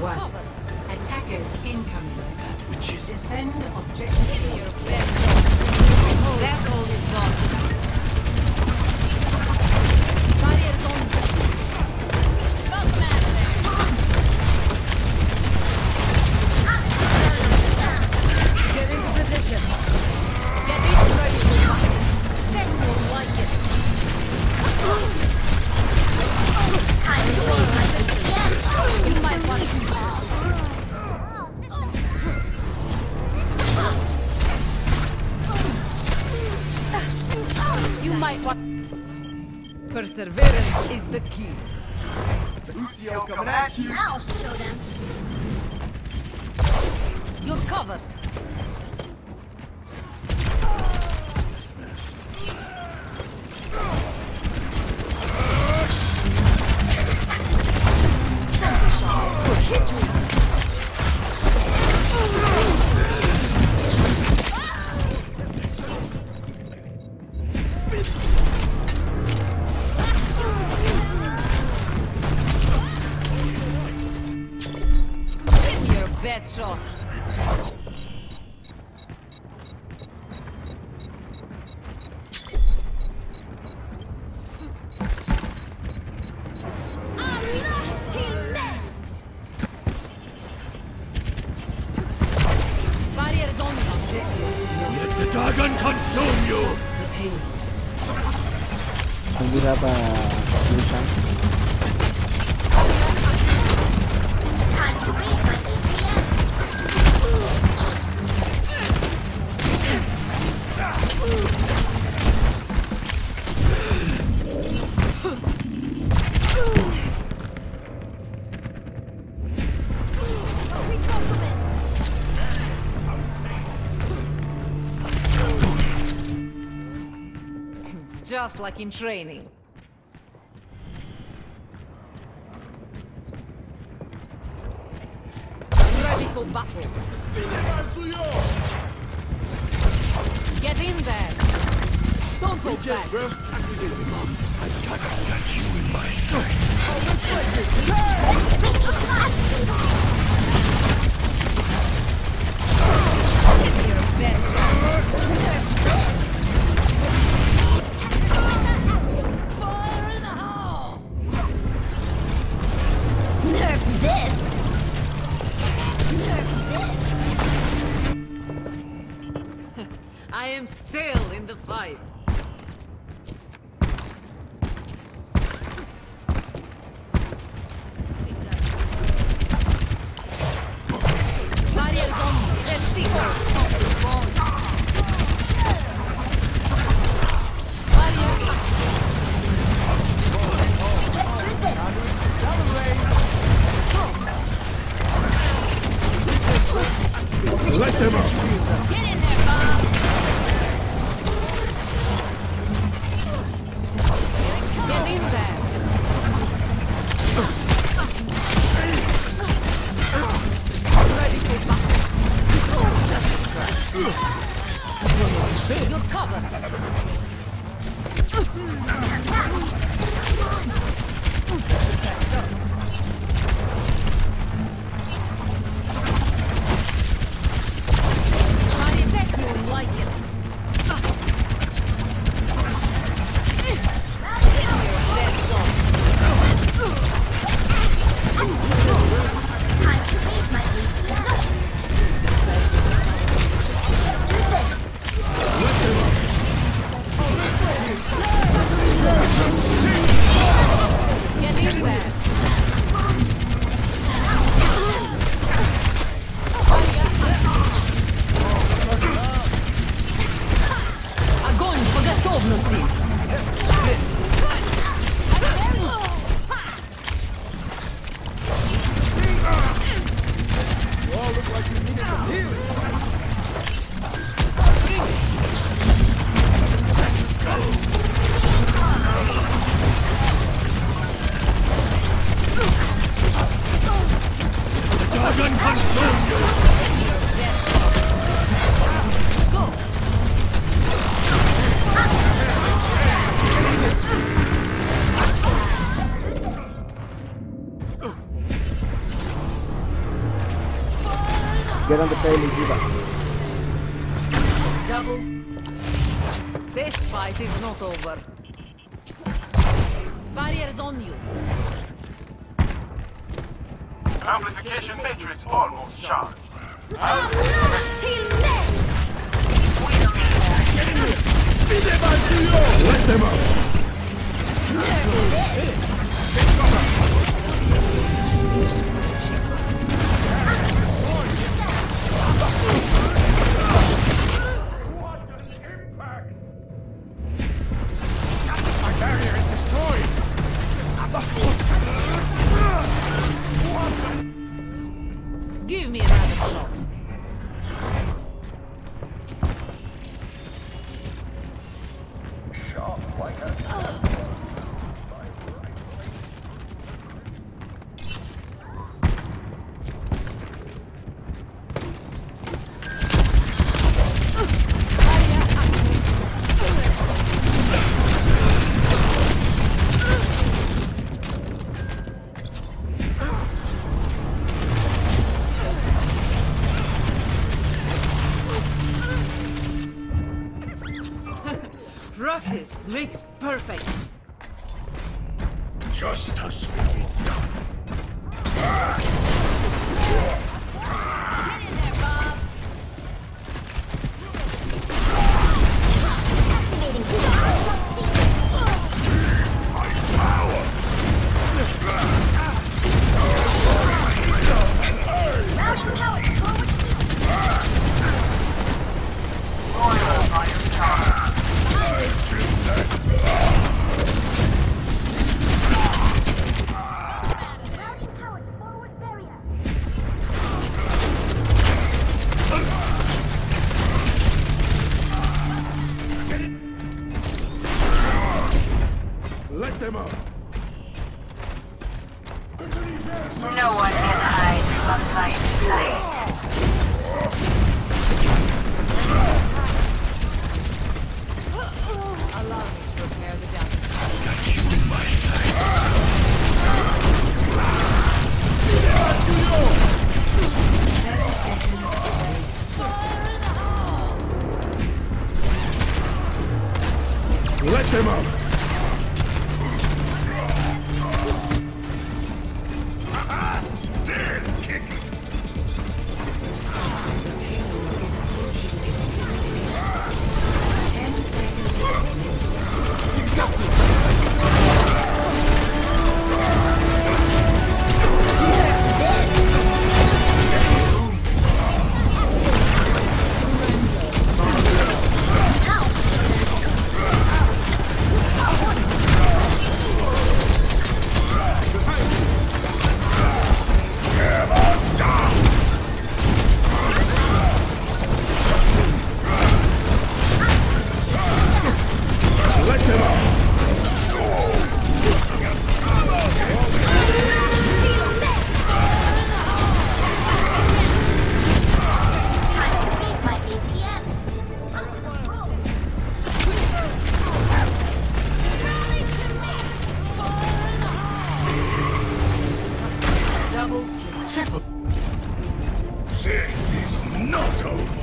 1. Attackers incoming. Which is Defend objective. Your best. That's all is gone. Barriers on. Smoke man there. Get into position. Get in ready for fight. That's more like it. You might want to You might want. Perseverance is the key. Lucio coming at you. I'll show them. You're covered. Best shot. Barriers on. Let the dragon consume you. Kumbira pa Lucian. Time to read my Just like in training. I'm ready for battle. Get in there. Don't go back. I've got you in my sights. Your best shot. nerf this. Nerf this. I am still in the fight. Barriers on. Let's see. Let them up. Get in there, Bob. Get in there. Ready for battle. Just a scratch. You're covered. Like it. Get in there. Огонь по готовности! Get on the payload, Diva. Double. This fight is not over. Barriers on you. Amplification matrix almost charged. Let them up! My barrier is destroyed! Give me another shot. Practice makes perfect. Justice will be done. Activating My power! routing power forward. Routing power to forward barrier. Let them up! No one can hide from my sight. Allow me to repair the damage. I've got you in my sights. Let them up! Still kicking! Is approaching its destination. 10 seconds. Let them up! Time to save my APM. Double. Triple! This is not over!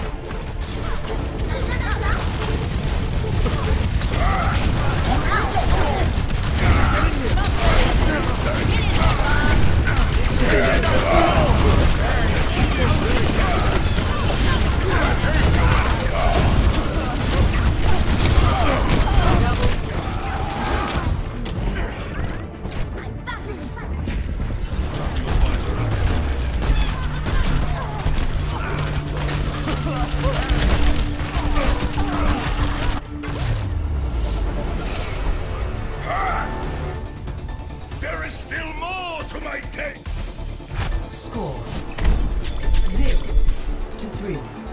There is still more to my take! Score 0-3.